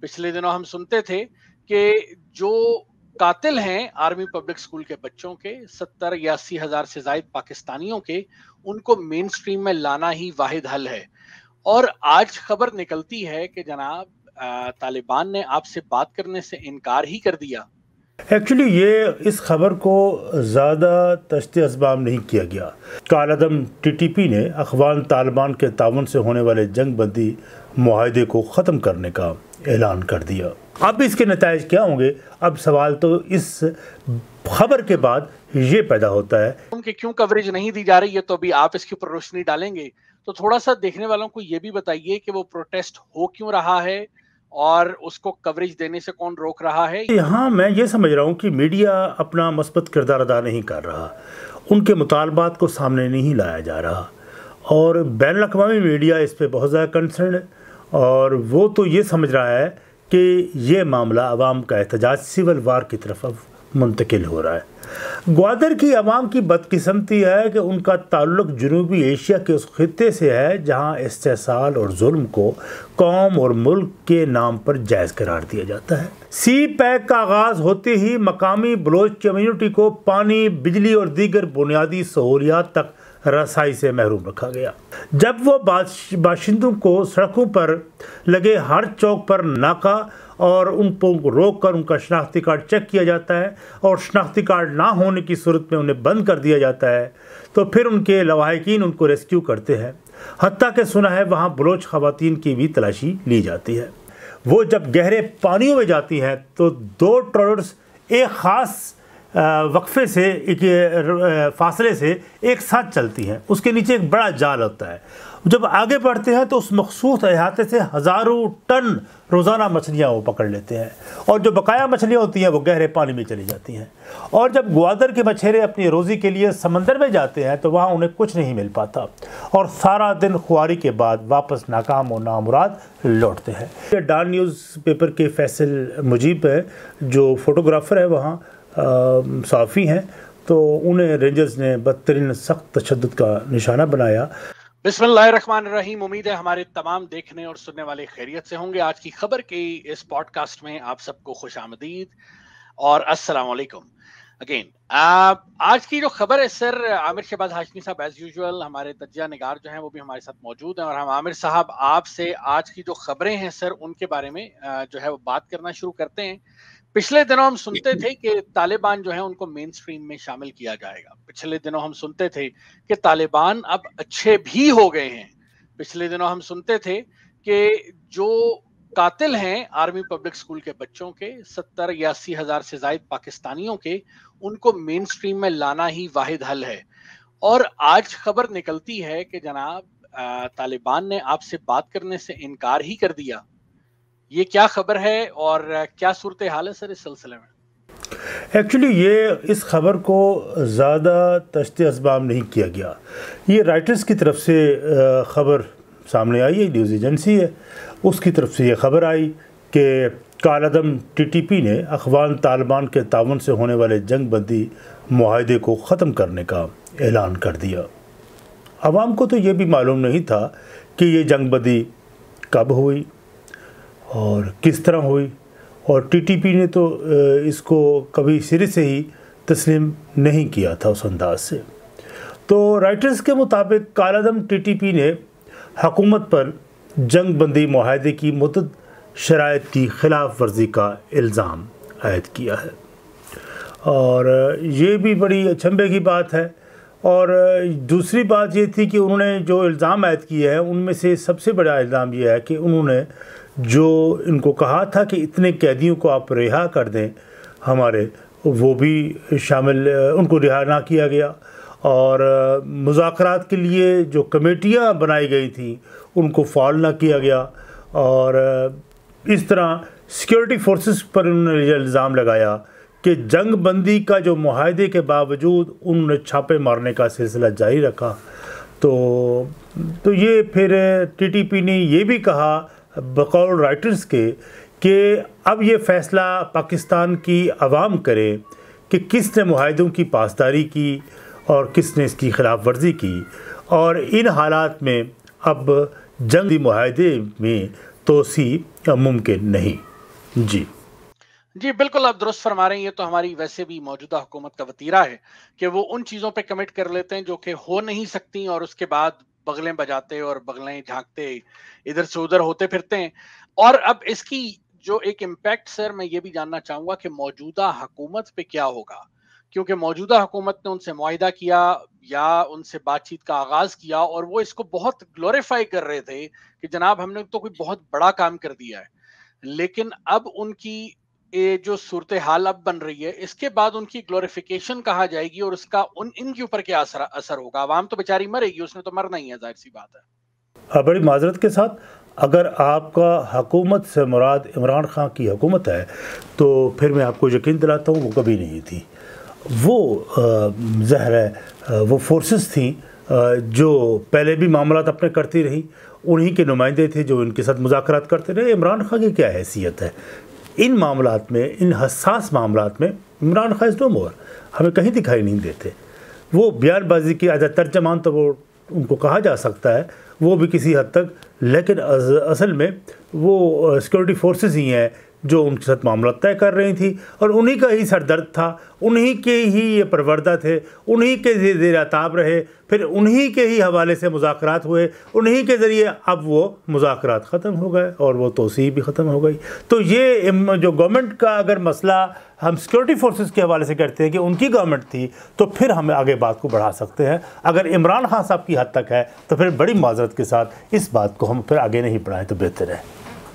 पिछले दिनों हम सुनते थे कि जो कातिल हैं आर्मी पब्लिक स्कूल के बच्चों के 70 या 80 हजार से ज्यादा पाकिस्तानियों के, उनको मेन स्ट्रीम में लाना ही वाहिद हल है। और आज खबर निकलती है कि जनाब तालिबान ने आपसे बात करने से इनकार ही कर दिया। एक्चुअली इस खबर को ज़्यादा तश्ते असबाब नहीं किया गया। कालअदम टीटीपी ने अफ़गान तालिबान के ताउन से होने वाले जंग बंदी मुआहदे को ख़त्म करने का ऐलान कर दिया। अब इसके नताइज क्या होंगे? अब सवाल तो इस खबर के बाद ये पैदा होता है कि क्यों कवरेज नहीं दी जा रही है, तो अभी आप इसके ऊपर रोशनी डालेंगे। तो थोड़ा सा देखने वालों को ये भी बताइए कि वो प्रोटेस्ट हो क्यों रहा है और उसको कवरेज देने से कौन रोक रहा है। यहाँ मैं ये समझ रहा हूँ कि मीडिया अपना मस्बत किरदार अदा नहीं कर रहा, उनके मुतालबात को सामने नहीं लाया जा रहा, और बैनुल-अक़वामी मीडिया इस पे बहुत ज़्यादा कंसर्न है, और वो तो ये समझ रहा है कि ये मामला अवाम का एहतजाज सिविल वार की तरफ अब मुंतकिल हो रहा है। ग्वादर की अवाम की बदकिस्मती है कि उनका ताल्लुक जनूबी एशिया के उस खित्ते से है जहाँ इस्तेसाल और जुल्म को कौम और मुल्क के नाम पर जायज़ करार दिया जाता है। सी पैक का आगाज़ होते ही मकामी बलोच कम्यूनिटी को पानी, बिजली और दीगर बुनियादी सहूलियात तक रसाई से महरूम रखा गया। जब वो बाशिंदों को सड़कों पर लगे हर चौक पर नाका और उनको रोक कर उनका शनाख्ती कार्ड चेक किया जाता है और शनाख्ती कार्ड ना होने की सूरत में उन्हें बंद कर दिया जाता है, तो फिर उनके लवाहिकीन उनको रेस्क्यू करते हैं। हत्ता के सुना है वहाँ बलोच ख़वातीन की भी तलाशी ली जाती है। वो जब गहरे पानियों में जाती हैं तो दो ट्रॉलर्स एक ख़ास वक्फे से, एक फासले से एक साथ चलती हैं। उसके नीचे एक बड़ा जाल होता है। जब आगे बढ़ते हैं तो उस मखसूस अहाते से हज़ारों टन रोज़ाना मछलियाँ वो पकड़ लेते हैं, और जो बकाया मछलियाँ होती हैं वो गहरे पानी में चली जाती हैं। और जब ग्वादर के मछेरे अपनी रोज़ी के लिए समंदर में जाते हैं तो वहाँ उन्हें कुछ नहीं मिल पाता, और सारा दिन खुआरी के बाद वापस नाकाम और नामुराद लौटते हैं। ये डॉन न्यूज़ पेपर के फैसल मुजीब है, जो फ़ोटोग्राफ़र है वहाँ साफ़ी हैं, तो उन्हें रेंजर्स ने बदतरीन सख्त तशद्दुद का निशाना बनाया। बिस्मिल्लाहिर्रहमानिर्रहीम। उम्मीद है हमारे तमाम देखने और सुनने वाले खैरियत से होंगे। आज की खबर के इस पॉडकास्ट में आप सबको खुशामदीद और अस्सलाम वालेकुम अगेन। आज की जो खबर है सर, आमिर शहबाज हाशमी साहब एज यूजुअल हमारे तज्जिया निगार जो हैं वो भी हमारे साथ मौजूद हैं, और हम आमिर साहब आपसे आज की जो खबरें हैं सर उनके बारे में जो है वो बात करना शुरू करते हैं। पिछले दिनों हम सुनते थे कि तालिबान जो है उनको मेन स्ट्रीम में शामिल किया जाएगा। पिछले दिनों हम सुनते थे कि तालिबान अब अच्छे भी हो गए हैं। पिछले दिनों हम सुनते थे कि जो कातिल हैं आर्मी पब्लिक स्कूल के बच्चों के 70 या 80 हजार से ज्यादा पाकिस्तानियों के, उनको मेन स्ट्रीम में लाना ही वाहिद हल है। और आज खबर निकलती है कि जनाब तालिबान ने आपसे बात करने से इनकार ही कर दिया। ये क्या खबर है और क्या सूरत हाल है सर इस सिलसिले में? एक्चुअली इस खबर को ज़्यादा तश्ते असबाब नहीं किया गया। ये राइटर्स की तरफ से खबर सामने आई है, न्यूज़ एजेंसी है उसकी तरफ से ये खबर आई कि कालअदम टीटीपी ने अफ़गान तालिबान के ताउन से होने वाले जंग बंदी मुआहदे को ख़त्म करने का ऐलान कर दिया। आवाम को तो ये भी मालूम नहीं था कि ये जंग बंदी कब हुई और किस तरह हुई, और टीटीपी ने तो इसको कभी सिरे से ही तस्लीम नहीं किया था उस अंदाज से। तो राइटर्स के मुताबिक कालअदम टीटीपी ने हुकूमत पर जंग बंदी मुआहदे की मुतअद्दिद शराइत की खिलाफ वर्जी का इल्ज़ाम आयद किया है, और ये भी बड़ी अचंभे की बात है। और दूसरी बात ये थी कि उन्होंने जो इल्ज़ाम आयद किए हैं उनमें से सबसे बड़ा इल्ज़ाम ये है कि उन्होंने जो इनको कहा था कि इतने कैदियों को आप रिहा कर दें हमारे, वो भी शामिल, उनको रिहा ना किया गया, और मुज़ाकरात के लिए जो कमेटियां बनाई गई थी उनको फ़ाल ना किया गया, और इस तरह सिक्योरिटी फोर्सेस पर उन्होंने इल्ज़ाम लगाया कि जंग बंदी का जो मुआहदे के बावजूद उन्होंने छापे मारने का सिलसिला जारी रखा। तो ये फिर टीटीपी ने ये भी कहा बकौल राइटर्स के कि अब ये फ़ैसला पाकिस्तान की अवाम करे कि किसने मुआहदों की पासदारी की और किसने इसकी खिलाफ वर्जी की, और इन हालात में अब जंगी मुआहदे में तोसी मुमकिन नहीं। جی بالکل آپ درست فرما رہے ہیں. یہ تو ہماری ویسے بھی موجودہ حکومت کا وتیرہ ہے کہ وہ ان چیزوں پہ کمٹ کر لیتے ہیں جو کہ ہو نہیں سکتی، اور اس کے بعد بغلیں بجاتے اور بغلیں جھانکتے ادھر سے ادھر ہوتے پھرتے ہیں. اور اب اس کی جو ایک امپیکٹ سر میں یہ بھی جاننا چاہوں گا کہ موجودہ حکومت پہ کیا ہوگا، کیونکہ موجودہ حکومت نے ان سے معاہدہ کیا یا ان سے بات چیت کا آغاز کیا، اور وہ اس کو بہت گلوریفائی کر رہے تھے کہ جناب ہم نے تو کوئی بہت بڑا کام کر دیا ہے. لیکن اب ان کی جو صورتحال اب بن رہی ہے، اس کے بعد ان کی گلوریفیکیشن کہا جائے گی، اور اس کا ان کے اوپر کیا اثر ہوگا؟ عوام تو بیچاری مرے گی، اس نے تو مرنا ہی ہے، ظاہر سی بات ہے. بڑی معذرت کے ساتھ، اگر آپ کا حکومت سے مراد عمران خان کی حکومت ہے تو پھر میں آپ کو یقین دلاتا ہوں وہ کبھی نہیں تھی. وہ ظاہر ہے وہ فورسز تھیں جو پہلے بھی معاملات اپنے کرتی رہی، انہی کے نمائندے تھے جو ان کے ساتھ مذاکرات کرتے رہے. عمران خان کی کیا حیثیت ہے ان معاملات میں، ان حساس معاملات میں؟ عمران خان از نو مور، ہمیں کہیں دکھائی نہیں دیتے. وہ بیان بازی کی عادت ترجمان تو وہ ان کو کہا جا سکتا ہے، وہ بھی کسی حد تک، لیکن اصل میں وہ سیکورٹی فورسز ہی ہیں جو ان کے ساتھ معاملات طے کر رہی تھی، اور انہی کا ہی سردرد تھا، انہی کے ہی یہ پروردہ تھے، انہی کے زیر عتاب رہے، پھر انہی کے ہی حوالے سے مذاکرات ہوئے، انہی کے ذریعے اب وہ مذاکرات ختم ہو گئے اور وہ توسیع بھی ختم ہو گئی. تو یہ جو گورنمنٹ کا اگر مسئلہ ہم سیکورٹی فورسز کے حوالے سے کرتے ہیں کہ ان کی گورنمنٹ تھی، تو پھر ہم آگے بات کو بڑھا سکتے ہیں. اگر عمران خان صاحب کی حد تک ہے تو پھر بڑی معذرت کے ساتھ اس بات کو ہم پھر آگے نہیں بڑھائیں تو بہتر ہے.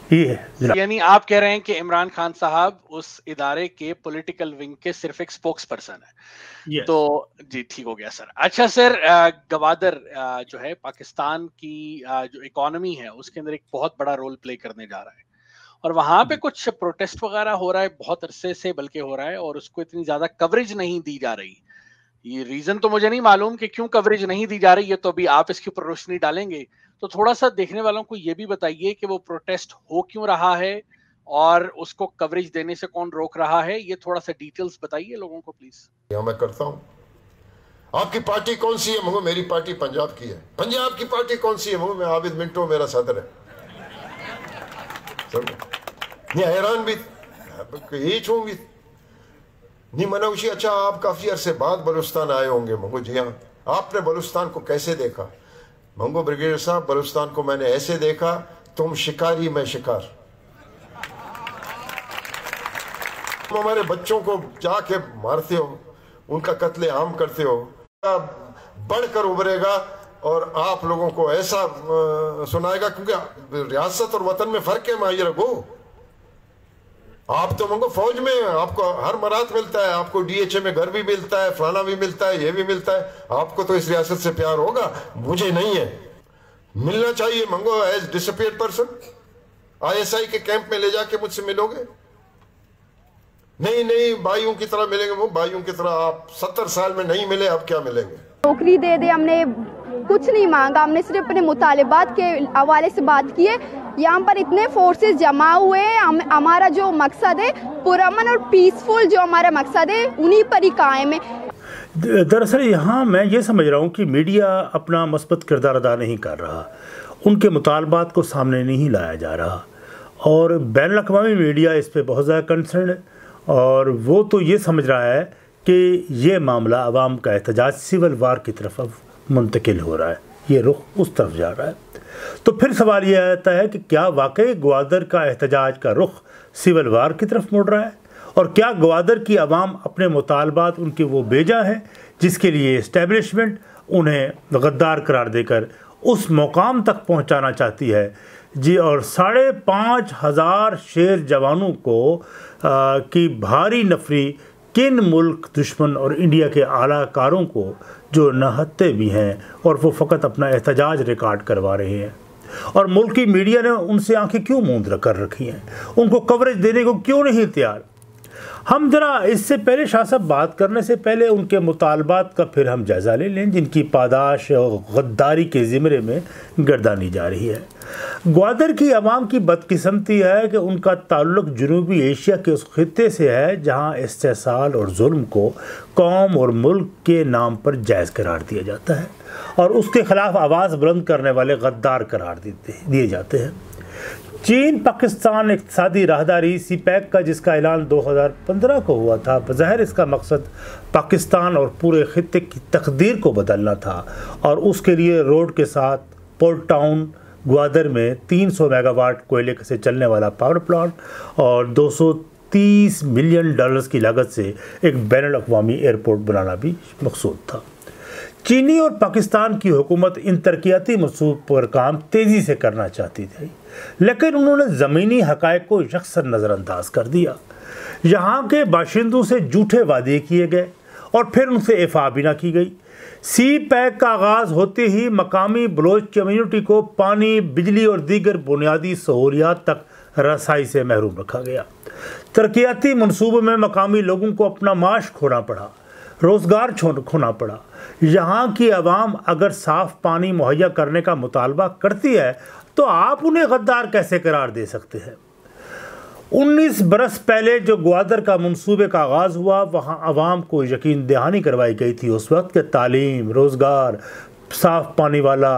یعنی آپ کہہ رہے ہیں کہ عمران خان صاحب اس ادارے کے پولیٹیکل ونگ کے صرف ایک سپوکس پرسن ہے. تو جی ٹھیک ہو گیا سر. اچھا سر، گوادر جو ہے پاکستان کی جو اکانومی ہے اس کے اندر ایک بہت بڑا رول پلے کرنے جا رہا ہے، اور وہاں پہ کچھ پروٹیسٹ وغیرہ ہو رہا ہے بہت عرصے سے، بلکہ ہو رہا ہے، اور اس کو اتنی زیادہ کوریج نہیں دی جا رہی. یہ ریزن تو مجھے نہیں معلوم کہ کیوں کوریج نہیں دی جا رہی ہے، تو ابھی آپ اس کے اوپر روشنی ڈالیں گے. تو تھوڑا سا دیکھنے والوں کو یہ بھی بتائیے کہ وہ پروٹیسٹ ہو کیوں رہا ہے اور اس کو کوریج دینے سے کون روک رہا ہے. یہ تھوڑا سا ڈیٹیلز بتائیے لوگوں کو پلیز. میں کرتا ہوں. آپ کی پارٹی کون سی ہے؟ مگو میری پارٹی پنجاب کی ہے. پنجاب کی پارٹی کون سی ہے؟ مگو میں عابد منٹو میرا صدر ہے. نہیں حیران بھی یہی چھوں بھی نہیں منوشی. اچھا آپ کافی عرصے بعد بلوچستان آئے ہوں گے. مگو جی ہاں. آپ نے بلوچستان کو کیسے دیکھا؟ منگو بریگیڈیئر صاحب، بلوچستان کو میں نے ایسے دیکھا، تم شکاری میں شکار. تم ہمارے بچوں کو جا کے مارتے ہو، ان کا قتل عام کرتے ہو، بڑھ کر ابھرے گا اور آپ لوگوں کو ایسا سنائے گا. کیونکہ ریاست اور وطن میں فرق ہے. ماہی رکھو، آپ تو منگو فوج میں آپ کو ہر مراد ملتا ہے، آپ کو ڈی ایچ اے میں گھر بھی ملتا ہے، فلانا بھی ملتا ہے، یہ بھی ملتا ہے. آپ کو تو اس ریاست سے پیار ہوگا، مجھے نہیں ہے. ملنا چاہیے. منگو is disappeared person I S I کے کیمپ میں لے جا کے مجھ سے ملو گے. نہیں بھائیوں کی طرح ملیں گے. وہ بھائیوں کی طرح آپ 70 سال میں نہیں ملے، اب کیا ملیں گے؟ نوکری دے دے، ہم نے کچھ نہیں مانگا، ہم نے صرف اپنے مطالبات کے حوالے سے بات کی ہے. یہاں پر اتنے فورسز جمع ہوئے ہیں، ہمارا جو مقصد ہے پرامن اور پیسفل، جو ہمارا مقصد ہے انہی پر ہی قائم ہے. دراصل یہاں میں یہ سمجھ رہا ہوں کہ میڈیا اپنا مثبت کردار ادا نہیں کر رہا، ان کے مطالبات کو سامنے نہیں لایا جا رہا، اور بین الاقوامی میڈیا اس پہ بہت زیادہ کنسرن ہے، اور وہ تو یہ سمجھ رہا ہے کہ یہ معاملہ عوام کا احتجاج سول وار کی طرف اب منتقل ہو رہا ہے، یہ رخ اس طرف جا رہا ہے. تو پھر سوال یہ آتا ہے کہ کیا واقعی گوادر کا احتجاج کا رخ سول وار کی طرف مڑ رہا ہے؟ اور کیا گوادر کی عوام اپنے مطالبات ان کے وہ بھیجا ہیں جس کے لیے اسٹیبلشمنٹ انہیں غدار قرار دے کر اس مقام تک پہنچانا چاہتی ہے؟ جی، اور 5,500 شیر جوانوں کو کی بھاری نفری کن ملک دشمن اور انڈیا کے اعلیٰ کاروں کو جو نہتے بھی ہیں، اور وہ فقط اپنا احتجاج ریکارڈ کروا رہے ہیں، اور ملکی میڈیا نے ان سے آنکھیں کیوں موند کر رکھی ہیں؟ ان کو کوریج دینے کو کیوں نہیں تیار؟ ہم ذرا اس سے پہلے شاہ صاحب بات کرنے سے پہلے ان کے مطالبات کا پھر ہم جائزہ لے لیں جن کی پاداش غداری کے زمرے میں گردانی جا رہی ہے. گوادر کی عوام کی بدقسمتی ہے کہ ان کا تعلق جنوبی ایشیا کے اس خطے سے ہے جہاں استحصال اور ظلم کو قوم اور ملک کے نام پر جائز قرار دیا جاتا ہے، اور اس کے خلاف آواز بلند کرنے والے غدار قرار دیے جاتے ہیں. چین پاکستان اقتصادی راہداری سی پیک کا جس کا اعلان 2015 کو ہوا تھا، بظاہر اس کا مقصد پاکستان اور پورے خطے کی تقدیر کو بدلنا تھا، اور اس کے لیے روڈ کے ساتھ پورٹ ٹاؤن گوادر میں 300 میگا واٹ کوئلے سے چلنے والا پاور پلانٹ اور $230 ملین کی لاگت سے ایک بین الاقوامی ایئرپورٹ بنانا بھی مقصود تھا۔ چینی اور پاکستان کی حکومت ان ترقیاتی منصوبوں پر کام تیزی سے کرنا چاہتی تھی، لیکن انہوں نے زمینی حقائق کو یکسر نظر انداز کر دیا۔ یہاں کے باشندوں سے جھوٹے وعدے کیے گئے اور پھر ان سے ایفا بھی نہ کی گئی۔ سی پیک کا آغاز ہوتے ہی مقامی بلوچ کمیونٹی کو پانی، بجلی اور دیگر بنیادی سہولیات تک رسائی سے محروم رکھا گیا۔ ترقیاتی منصوبوں میں مقامی لوگوں کو اپنا معاش کھونا پڑا، روزگار کھونا پڑا۔ یہاں کی عوام اگر صاف پانی مہیا کرنے کا مطالبہ کرتی ہے تو آپ انہیں غدار کیسے قرار دے سکتے ہیں؟ 19 برس پہلے جو گوادر کا منصوبے کا آغاز ہوا، وہاں عوام کو یقین دہانی کروائی گئی تھی اس وقت کہ تعلیم، روزگار، صاف پانی والا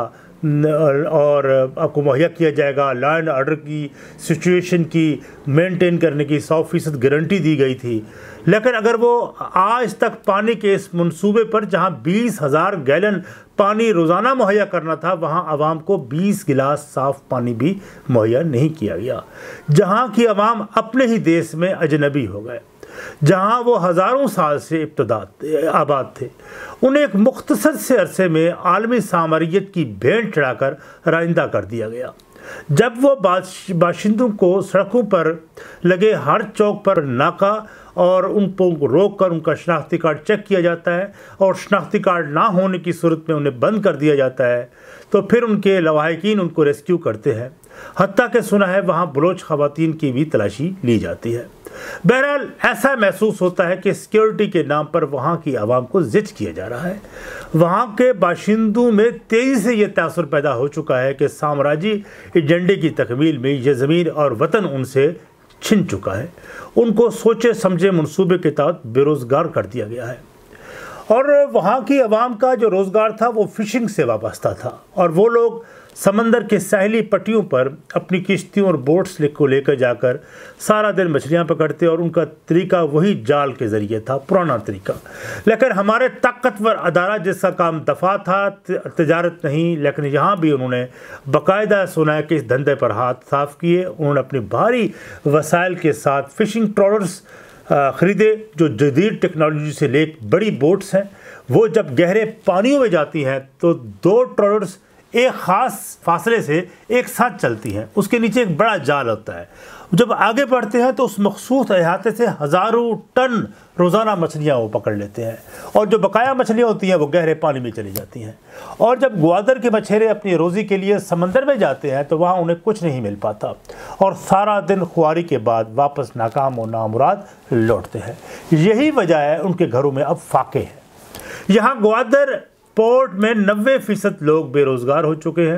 اور آپ کو مہیا کیا جائے گا، لا اینڈ آرڈر کی سچویشن کی مینٹین کرنے کی 100% گارنٹی دی گئی تھی۔ لیکن اگر وہ آج تک پانی کے اس منصوبے پر جہاں 20,000 گیلن پانی روزانہ مہیا کرنا تھا، وہاں عوام کو 20 گلاس صاف پانی بھی مہیا نہیں کیا گیا۔ جہاں کی عوام اپنے ہی دیش میں اجنبی ہو گئے، جہاں وہ ہزاروں سال سے آباد تھے، انہیں ایک مختصر سے عرصے میں عالمی سامریت کی بھینٹ چڑھا کر رائندہ کر دیا گیا۔ جب وہ باشندوں کو سڑکوں پر لگے ہر چوک پر ناکا اور ان کو روک کر ان کا شناختی کارڈ چیک کیا جاتا ہے اور شناختی کارڈ نہ ہونے کی صورت میں انہیں بند کر دیا جاتا ہے، تو پھر ان کے لواحقین ان کو ریسکیو کرتے ہیں، حتیٰ کہ سنا ہے وہاں بلوچ خواتین کی بھی تلاشی لی جاتی ہے۔ بہرحال ایسا محسوس ہوتا ہے کہ سیکیورٹی کے نام پر وہاں کی عوام کو زچ کیا جا رہا ہے۔ وہاں کے باشندوں میں تیزی سے یہ تاثر پیدا ہو چکا ہے کہ سامراجی ایجنڈے کی تکمیل میں یہ زمین اور وطن ان سے چھن چکا ہے۔ ان کو سوچے سمجھے منصوبے کے تحت بے روزگار کر دیا گیا ہے، اور وہاں کی عوام کا جو روزگار تھا وہ فشنگ سے وابستہ تھا، اور وہ لوگ سمندر کے ساحلی پٹیوں پر اپنی کشتیوں اور بوٹس کو لے کر جا کر سارا دن مچھلیاں پکڑتے، اور ان کا طریقہ وہی جال کے ذریعے تھا، پرانا طریقہ۔ لیکن ہمارے طاقتور ادارہ جس کا کام دفاع تھا، تجارت نہیں، لیکن یہاں بھی انہوں نے باقاعدہ سنا ہے کہ اس دھندے پر ہاتھ صاف کیے۔ انہوں نے اپنی بھاری وسائل کے ساتھ فشنگ ٹراولرز خریدے جو جدید ٹیکنالوجی سے لیک بڑی بوٹس ہیں۔ وہ جب گہرے پانیوں میں جاتی ہیں تو 2 ٹراولرز ایک خاص فاصلے سے ایک ساتھ چلتی ہیں، اس کے نیچے ایک بڑا جال ہوتا ہے۔ جب آگے بڑھتے ہیں تو اس مخصوص احاطے سے ہزاروں ٹن روزانہ مچھلیاں وہ پکڑ لیتے ہیں، اور جو بقایا مچھلیاں ہوتی ہیں وہ گہرے پانی میں چلی جاتی ہیں۔ اور جب گوادر کے مچھیرے اپنی روزی کے لیے سمندر میں جاتے ہیں تو وہاں انہیں کچھ نہیں مل پاتا، اور سارا دن خواری کے بعد واپس ناکام و نامراد لوٹتے ہیں۔ یہی وجہ ہے ان کے گھروں میں اب فاقے ہیں۔ یہاں گوادر پورٹ میں 90% لوگ بے روزگار ہو چکے ہیں،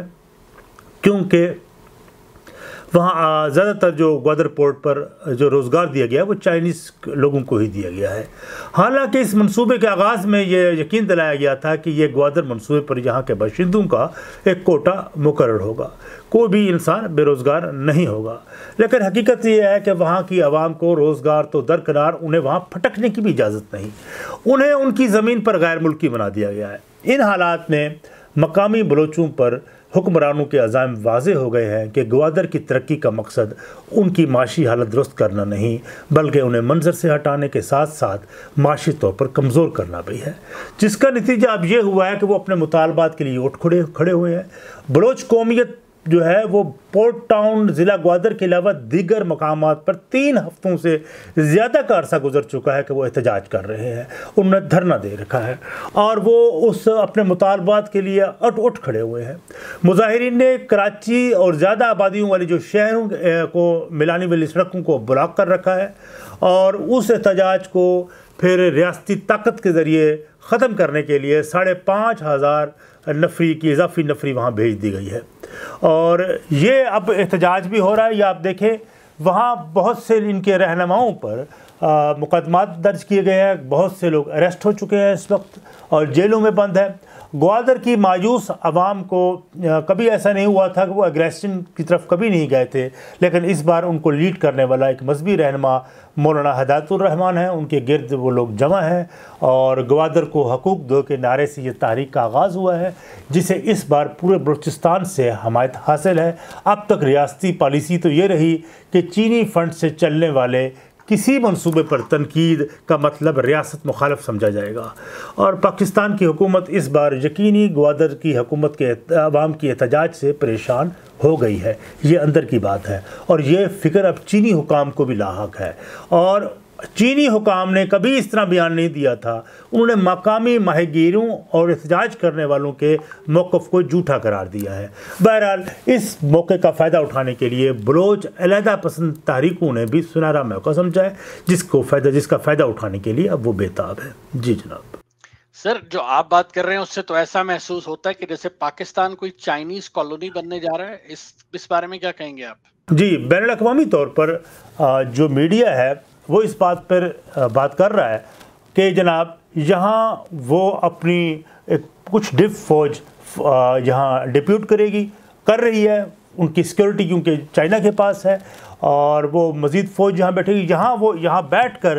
کیونکہ وہاں زیادہ تر جو گوادر پورٹ پر جو روزگار دیا گیا ہے وہ چائنیز لوگوں کو ہی دیا گیا ہے۔ حالانکہ اس منصوبے کے آغاز میں یہ یقین دلایا گیا تھا کہ یہ گوادر منصوبے پر یہاں کے باشندوں کا ایک کوٹا مقرر ہوگا، کوئی بھی انسان بے روزگار نہیں ہوگا۔ لیکن حقیقت یہ ہے کہ وہاں کی عوام کو روزگار تو درکنار، انہیں وہاں پھٹکنے کی بھی اجازت نہیں، انہیں ان کی زمین پر غیر ملکی بنا دیا گیا ہے۔ ان حالات میں مقامی بلوچوں پر حکمرانوں کے عزائم واضح ہو گئے ہیں کہ گوادر کی ترقی کا مقصد ان کی معاشی حالت درست کرنا نہیں، بلکہ انہیں منظر سے ہٹانے کے ساتھ ساتھ معاشی طور پر کمزور کرنا بھی ہے، جس کا نتیجہ اب یہ ہوا ہے کہ وہ اپنے مطالبات کے لیے اٹھ کھڑے ہوئے ہیں۔ بلوچ قومیت جو ہے وہ پورٹ ٹاؤن ضلع گوادر کے علاوہ دیگر مقامات پر 3 ہفتوں سے زیادہ کا عرصہ گزر چکا ہے کہ وہ احتجاج کر رہے ہیں، انہوں نے دھرنا دے رکھا ہے، اور وہ اس اپنے مطالبات کے لیے اٹھ کھڑے ہوئے ہیں۔ مظاہرین نے کراچی اور زیادہ آبادیوں والی جو شہروں کو ملانے والی سڑکوں کو بلاک کر رکھا ہے، اور اس احتجاج کو پھر ریاستی طاقت کے ذریعے ختم کرنے کے لیے 5,500 نفری کی اضافی نفری وہاں بھیج دی گئی ہے، اور یہ اب احتجاج بھی ہو رہا ہے۔ یہ آپ دیکھیں وہاں بہت سے ان کے رہنماؤں پر مقدمات درج کیے گئے ہیں، بہت سے لوگ اریسٹ ہو چکے ہیں اس وقت اور جیلوں میں بند ہیں، گوادر کی مایوس عوام کو کبھی ایسا نہیں ہوا تھا کہ وہ اگریشن کی طرف کبھی نہیں گئے تھے، لیکن اس بار ان کو لیڈ کرنے والا ایک مذہبی رہنما مولانا ہدایت الرحمان ہیں، ان کے گرد وہ لوگ جمع ہیں، اور گوادر کو حقوق دو کے نعرے سے یہ تحریک کا آغاز ہوا ہے، جسے اس بار پورے بلوچستان سے حمایت حاصل ہے۔ اب تک ریاستی پالیسی تو یہ رہی کہ چینی فنڈ سے چلنے والے کسی منصوبے پر تنقید کا مطلب ریاست مخالف سمجھا جائے گا، اور پاکستان کی حکومت اس بار یقینی گوادر کی حکومت کے عوام کی احتجاج سے پریشان ہو گئی ہے۔ یہ اندر کی بات ہے، اور یہ فکر اب چینی حکام کو بھی لاحق ہے، اور چینی حکام نے کبھی اس طرح بیان نہیں دیا تھا۔ انہوں نے مقامی ماہی گیروں اور احتجاج کرنے والوں کے موقف کو جھوٹا قرار دیا ہے۔ بہرحال اس موقع کا فائدہ اٹھانے کے لیے بلوچ علیحدہ پسند تحریکوں نے بھی سنہرا موقع سمجھا ہے، جس کا فائدہ اٹھانے کے لیے اب وہ بےتاب ہے۔ جی جناب۔ سر، جو آپ بات کر رہے ہیں اس سے تو ایسا محسوس ہوتا ہے کہ جیسے پاکستان کوئی چائنیز کالونی بننے جا رہا ہے۔ اس بارے میں کیا کہیں گے آپ؟ جی، بین الاقوامی طور پر جو میڈیا ہے وہ اس بات پر بات کر رہا ہے کہ جناب یہاں وہ اپنی کچھ ڈف فوج یہاں ڈپیوٹ کر رہی ہے، ان کی سیکورٹی کیونکہ چائنا کے پاس ہے، اور وہ مزید فوج یہاں بیٹھے گی، یہاں بیٹھ کر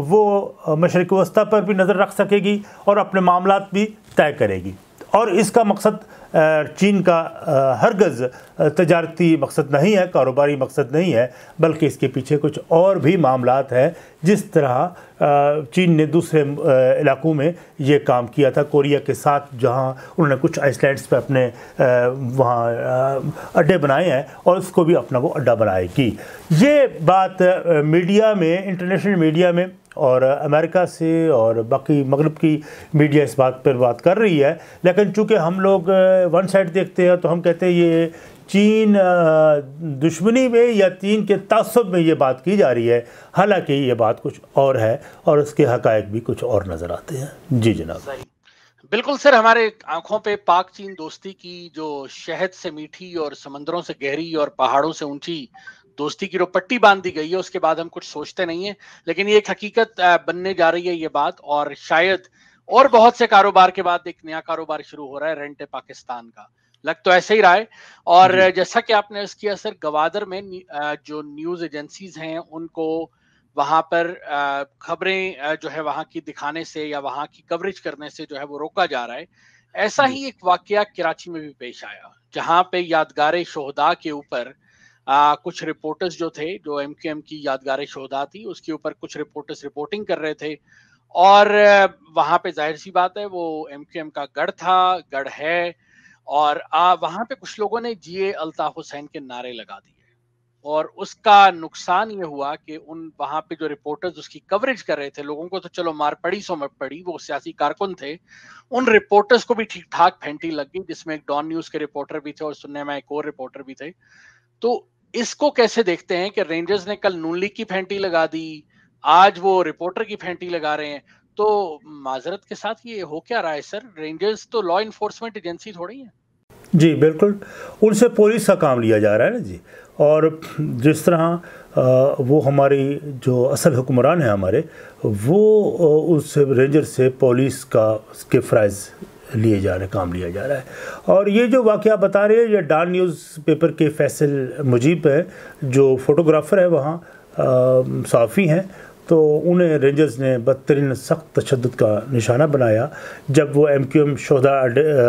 وہ مشرق وسطی پر بھی نظر رکھ سکے گی اور اپنے معاملات بھی طے کرے گی۔ اور اس کا مقصد چین کا ہرگز تجارتی مقصد نہیں ہے، کاروباری مقصد نہیں ہے، بلکہ اس کے پیچھے کچھ اور بھی معاملات ہیں۔ جس طرح چین نے دوسرے علاقوں میں یہ کام کیا تھا، کوریا کے ساتھ، جہاں انہوں نے کچھ آئس لینڈس پہ اپنے وہاں اڈے بنائے ہیں، اور اس کو بھی اپنا وہ اڈا بنائے گی۔ یہ بات میڈیا میں، انٹرنیشنل میڈیا میں، اور امریکہ سے اور باقی مغرب کی میڈیا اس بات پر بات کر رہی ہے، لیکن چونکہ ہم لوگ ون سائڈ دیکھتے ہیں تو ہم کہتے ہیں یہ چین دشمنی میں یا چین کے تعصب میں یہ بات کی جا رہی ہے، حالانکہ یہ بات کچھ اور ہے، اور اس کے حقائق بھی کچھ اور نظر آتے ہیں۔ جی جناب۔ بالکل سر، ہمارے آنکھوں پہ پاک چین دوستی کی جو شہد سے میٹھی اور سمندروں سے گہری اور پہاڑوں سے اونچی دوستی کی جو پٹی باندھ دی گئی ہے، اس کے بعد ہم کچھ سوچتے نہیں ہیں، لیکن یہ ایک حقیقت بننے جا رہی ہے یہ بات، اور شاید اور بہت سے کاروبار کے بعد ایک نیا کاروبار شروع ہو رہا ہے رینٹ پاکستان کا۔ لگ تو ایسے ہی رہا ہے، اور جیسا کہ آپ نے اس کیا سر، گوادر میں جو نیوز ایجنسیز ہیں ان کو وہاں پر خبریں جو ہے وہاں کی دکھانے سے یا وہاں کی کوریج کرنے سے جو ہے وہ روکا جا رہا ہے۔ ایسا ہی ایک واقعہ کراچی میں بھی پیش آیا، جہاں پہ یادگار شہداء کے اوپر کچھ رپورٹرز جو تھے، جو ایم کیو ایم کی یادگار شہداء تھی، اس کے اوپر کچھ رپورٹرز رپورٹنگ کر رہے تھے، اور وہاں پہ ظاہر سی بات ہے وہ ایم کیو ایم کا گڑھ ہے، اور وہاں پہ کچھ لوگوں نے جی اے الطاف حسین کے نعرے لگا دیے، اور اس کا نقصان یہ ہوا کہ وہاں پہ جو رپورٹرز اس کی کوریج کر رہے تھے، لوگوں کو تو چلو مار پڑی سو مت پڑی، وہ سیاسی کارکن تھے، ان رپورٹرز کو بھی ٹھیک ٹھاک پھینٹی لگ گئی، جس میں ایک ڈان نیوز کے رپورٹر بھی تھے اور سننے میں ایک اور رپورٹر بھی تھے۔ تو اس کو کیسے دیکھتے ہیں کہ رینجرز نے کل نون لیگ کی پھینٹی لگا دی، آج وہ رپورٹر کی پھینٹی لگا رہے ہیں؟ تو معذرت کے ساتھ یہ ہو کیا رہا ہے سر؟ رینجرز تو لا انفورسمنٹ ایجنسی تھوڑی ہیں۔ جی بالکل، ان سے پولیس کا کام لیا جا رہا ہے نا جی، اور جس طرح وہ ہماری جو اصل حکمران ہیں ہمارے، وہ اس رینجر سے پولیس کے فرائض کام لیا جا رہا ہے۔ اور یہ جو واقعہ بتا رہے ہیں، یہ ڈان نیوز پیپر کے فیصل مجیب ہے، جو فوٹوگرافر ہے وہاں، صحافی ہیں، تو انہیں رینجرز نے بدترین سخت تشدد کا نشانہ بنایا جب وہ ایم کیو ایم شہداء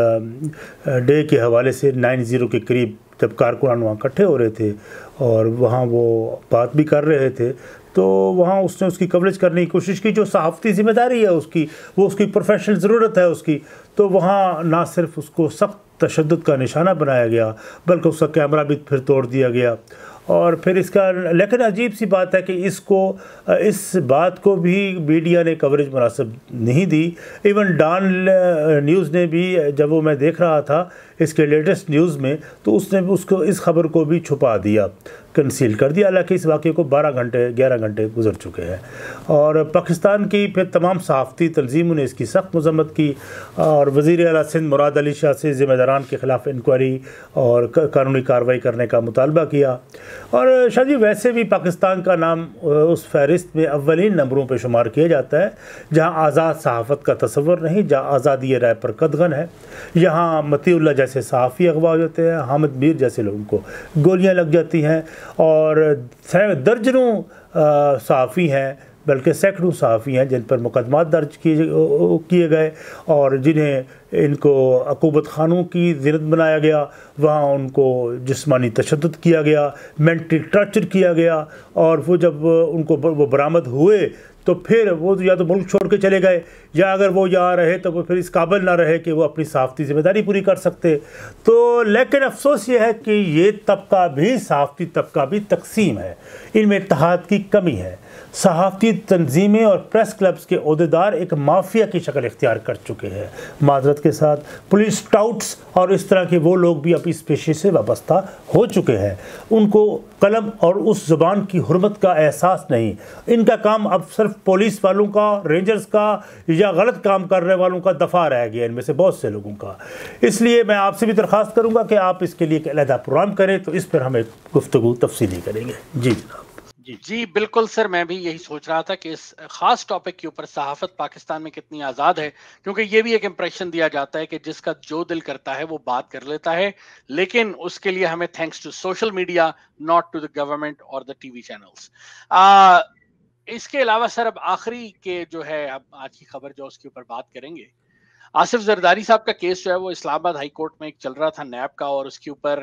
ڈے کے حوالے سے 9/0 کے قریب جب کارکنان وہاں اکٹھے ہو رہے تھے اور وہاں وہ بات بھی کر رہے تھے، تو وہاں اس نے اس کی کوریج کرنے کی کوشش کی، جو صحافتی ذمہ داری ہے اس کی، وہ اس کی پروفیشنل ضرورت ہے اس کی، تو وہاں نہ صرف اس کو سخت تشدد کا نشانہ بنایا گیا بلکہ اس کا کیمرہ بھی پھر توڑ دیا گیا، اور پھر اس کا، لیکن عجیب سی بات ہے کہ اس بات کو بھی میڈیا نے کوریج مناسب نہیں دی۔ ایون ڈان نیوز نے بھی، جب وہ میں دیکھ رہا تھا اس کے لیٹسٹ نیوز میں، تو اس نے اس خبر کو بھی چھپا دیا۔ کنسیل کر دیا، حالانکہ اس واقعے کو 11 گھنٹے گزر چکے ہیں، اور پاکستان کی پھر تمام صحافتی تنظیموں نے اس کی سخت مذمت کی اور وزیر اعلیٰ سندھ مراد علی شاہ سے ذمہ داران کے خلاف انکوائری اور قانونی کارروائی کرنے کا مطالبہ کیا۔ اور شاہ جی ویسے بھی پاکستان کا نام اس فہرست میں اولین نمبروں پہ شمار کیا جاتا ہے جہاں آزاد صحافت کا تصور نہیں، جہاں آزادی رائے پر قدغن ہے، یہاں مطیع اللہ جیسے صحافی اغوا ہو جاتے ہیں، حامد میر جیسے لوگوں کو گولیاں لگ جاتی ہیں، اور درجنوں صحافی ہیں بلکہ سینکڑوں صحافی ہیں جن پر مقدمات درج کیے گئے اور جنہیں ان کو عقوبت خانوں کی زینت بنایا گیا، وہاں ان کو جسمانی تشدد کیا گیا، مینٹل ٹارچر کیا گیا، اور وہ جب ان کو وہ برآمد ہوئے تو پھر وہ یا تو ملک چھوڑ کے چلے گئے، یا اگر وہ یہاں رہے تو وہ پھر اس قابل نہ رہے کہ وہ اپنی صحافتی ذمہ داری پوری کر سکتے۔ تو لیکن افسوس یہ ہے کہ یہ طبقہ بھی، صحافتی طبقہ بھی تقسیم ہے، ان میں اتحاد کی کمی ہے۔ صحافتی تنظیمیں اور پریس کلبز کے عہدیدار ایک مافیا کی شکل اختیار کر چکے ہیں، معذرت کے ساتھ پولیس ٹاؤٹس اور اس طرح کے وہ لوگ بھی اب اس پیشے سے وابستہ ہو چکے ہیں، ان کو قلم اور اس زبان کی حرمت کا احساس نہیں، ان کا کام اب صرف پولیس والوں کا، رینجرز کا یا غلط کام کرنے والوں کا دفاع رہ گیا، ان میں سے بہت سے لوگوں کا۔ اس لیے میں آپ سے بھی درخواست کروں گا کہ آپ اس کے لیے ایک علیحدہ پروگرام کریں، تو اس پر ہم ایک گفتگو تفصیلی کریں گے۔ جی جناب۔ جی بالکل سر، میں بھی یہی سوچ رہا تھا کہ اس خاص ٹاپک کے اوپر صحافت پاکستان میں کتنی آزاد ہے، کیونکہ یہ بھی ایک امپریشن دیا جاتا ہے کہ جس کا جو دل کرتا ہے وہ بات کر لیتا ہے، لیکن اس کے لیے ہمیں thanks to social media, not to the government اور دا ٹی وی چینلز۔ اس کے علاوہ سر اب آخری کے جو ہے اب آج کی خبر جو اس کے اوپر بات کریں گے، آصف زرداری صاحب کا کیس جو ہے وہ اسلام آباد ہائی کورٹ میں ایک چل رہا تھا نیب کا، اور اس کے اوپر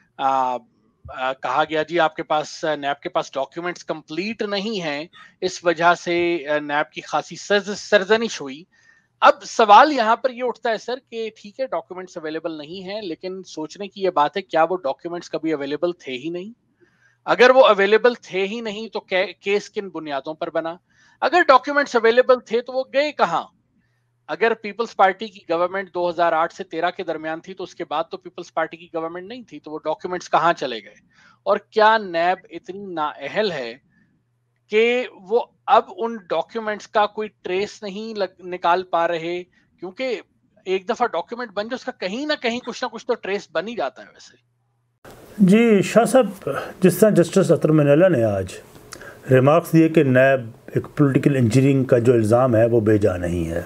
کہا گیا جی آپ کے پاس نیب کے پاس ڈاکیومنٹس کمپلیٹ نہیں ہیں، اس وجہ سے نیب کی خاصی سرزنش ہوئی۔ اب سوال یہاں پر یہ اٹھتا ہے سر کہ ٹھیک ہے ڈاکیومنٹس اویلیبل نہیں ہیں، لیکن سوچنے کی یہ بات ہے کیا وہ ڈاکیومنٹس کبھی اویلیبل تھے ہی نہیں؟ اگر وہ اویلیبل تھے ہی نہیں تو کیس کن بنیادوں پر بنا؟ اگر ڈاکیومنٹس اویلیبل تھے تو وہ گئے کہاں؟ اگر پیپلز پارٹی کی گورنمنٹ 2008 سے 13 کے درمیان تھی تو اس کے بعد تو پیپلز پارٹی کی گورنمنٹ نہیں تھی، تو وہ ڈاکیومنٹس کہاں چلے گئے؟ اور کیا نیب اتنی نااہل ہے کہ وہ اب ان ڈاکیومنٹس کا کوئی ٹریس نہیں نکال پا رہے؟ کیونکہ ایک دفعہ ڈاکیومنٹ بن جائے اس کا کہیں نہ کہیں کچھ نہ کچھ تو ٹریس بن ہی جاتا ہے۔ ویسے جی شاہ صاحب، جس طرح جسٹس اطہر منیلا نے آج ریمارکس دیے کہ نیب ایک پولیٹیکل انجینئرنگ کا جو الزام ہے وہ بے جا نہیں ہے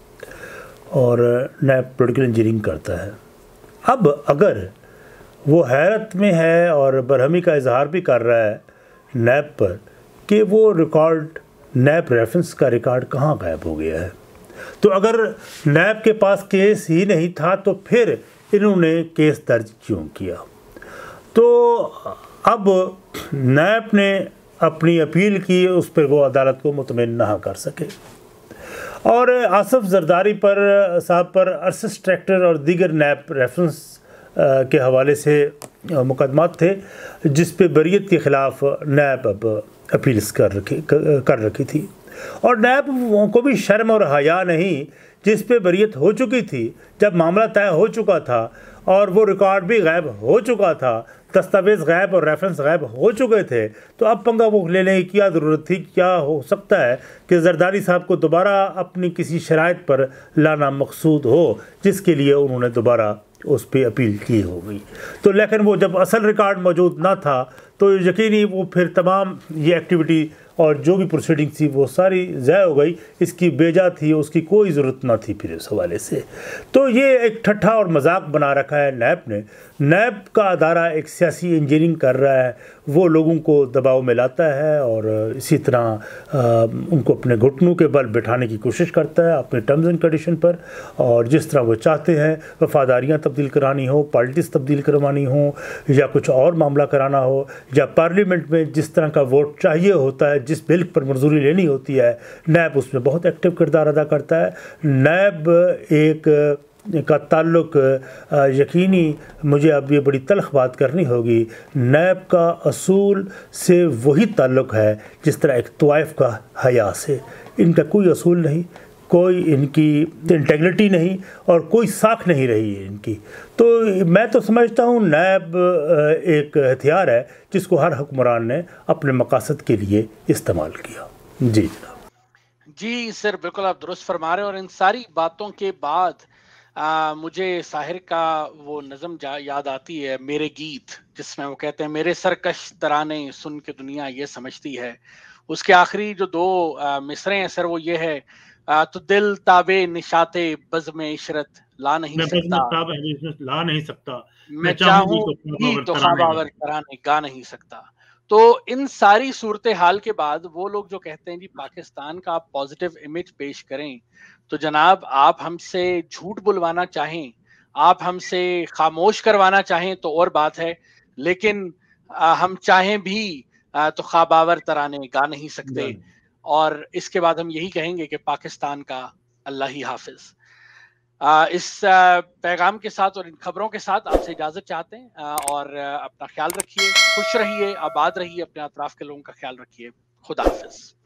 اور نیب پولیٹیکل انجینئرنگ کرتا ہے، اب اگر وہ حیرت میں ہے اور برہمی کا اظہار بھی کر رہا ہے نیب پر کہ وہ ریکارڈ، نیب ریفرنس کا ریکارڈ کہاں غائب ہو گیا ہے، تو اگر نیب کے پاس کیس ہی نہیں تھا تو پھر انہوں نے کیس درج کیوں کیا؟ تو اب نیب نے اپنی اپیل کی، اس پر وہ عدالت کو مطمئن نہ کر سکے، اور آصف زرداری پر صاحب پر ارسس ٹریکٹر اور دیگر نیب ریفرنس کے حوالے سے مقدمات تھے جس پہ بریت کے خلاف نیب اب اپیلز کر رکھی تھی، اور نیب کو بھی شرم اور حیا نہیں، جس پہ بریت ہو چکی تھی، جب معاملہ طے ہو چکا تھا اور وہ ریکارڈ بھی غائب ہو چکا تھا، دستاویز غائب اور ریفرنس غائب ہو چکے تھے، تو اب پنگا وہ لینے کی کیا ضرورت تھی؟ کیا ہو سکتا ہے کہ زرداری صاحب کو دوبارہ اپنی کسی شرائط پر لانا مقصود ہو جس کے لیے انہوں نے دوبارہ اس پہ اپیل کی ہوگی؟ تو لیکن وہ جب اصل ریکارڈ موجود نہ تھا تو یقینی وہ پھر تمام یہ ایکٹیویٹی اور جو بھی پروسیڈنگ تھی وہ ساری ضائع ہو گئی، اس کی بیجا تھی، اس کی کوئی ضرورت نہ تھی پھر اس حوالے سے۔ تو یہ ایک ٹھٹھا اور مذاق بنا رکھا ہے نیب نے۔ نیب کا ادارہ ایک سیاسی انجینئرنگ کر رہا ہے، وہ لوگوں کو دباؤ میں لاتا ہے اور اسی طرح ان کو اپنے گھٹنوں کے بل بٹھانے کی کوشش کرتا ہے اپنے ٹرمز اینڈ کنڈیشن پر، اور جس طرح وہ چاہتے ہیں، وفاداریاں تبدیل کرانی ہو، پالیٹکس تبدیل کروانی ہو، یا کچھ اور معاملہ کرانا ہو، یا پارلیمنٹ میں جس طرح کا ووٹ چاہیے ہوتا ہے، جس بل پر منظوری لینی ہوتی ہے، نیب اس میں بہت ایکٹیو کردار ادا کرتا ہے۔ نیب ایک کا تعلق یقینی، مجھے اب یہ بڑی تلخ بات کرنی ہوگی، نیب کا اصول سے وہی تعلق ہے جس طرح ایک طوائف کا حیا سے۔ ان کا کوئی اصول نہیں، کوئی ان کی انٹیگریٹی نہیں اور کوئی ساکھ نہیں رہی ہے ان کی. تو میں تو سمجھتا ہوں نیب ایک ہتھیار ہے جس کو ہر حکمران نے اپنے مقاصد کے لیے استعمال کیا. جی جناب. جی سر بالکل آپ درست فرما رہے ہیں. اور ان ساری باتوں کے بعد مجھے ساحر کا وہ نظم یاد آتی ہے، میرے گیت، جس میں وہ کہتے ہیں میرے سرکش ترانے سن کے دنیا یہ سمجھتی ہے. اس کے آخری جو دو مصرے ہیں سر وہ یہ ہے، تو دل تابے نشاتے بزم عشرت لا نہیں سکتا، لا نہیں سکتا، میں چاہوں بھی تو خواب آور ترانے گا نہیں سکتا. تو ان ساری صورتحال کے بعد وہ لوگ جو کہتے ہیں جی پاکستان کا آپ پازیٹیو امیج پیش کریں، تو جناب آپ ہم سے جھوٹ بلوانا چاہیں، آپ ہم سے خاموش کروانا چاہیں تو اور بات ہے، لیکن ہم چاہیں بھی تو خواب آور ترانے گا نہیں سکتے. اور اس کے بعد ہم یہی کہیں گے کہ پاکستان کا اللہ ہی حافظ. اس پیغام کے ساتھ اور ان خبروں کے ساتھ آپ سے اجازت چاہتے ہیں، اور اپنا خیال رکھیے، خوش رہیے، آباد رہیے، اپنے اطراف کے لوگوں کا خیال رکھیے. خدا حافظ.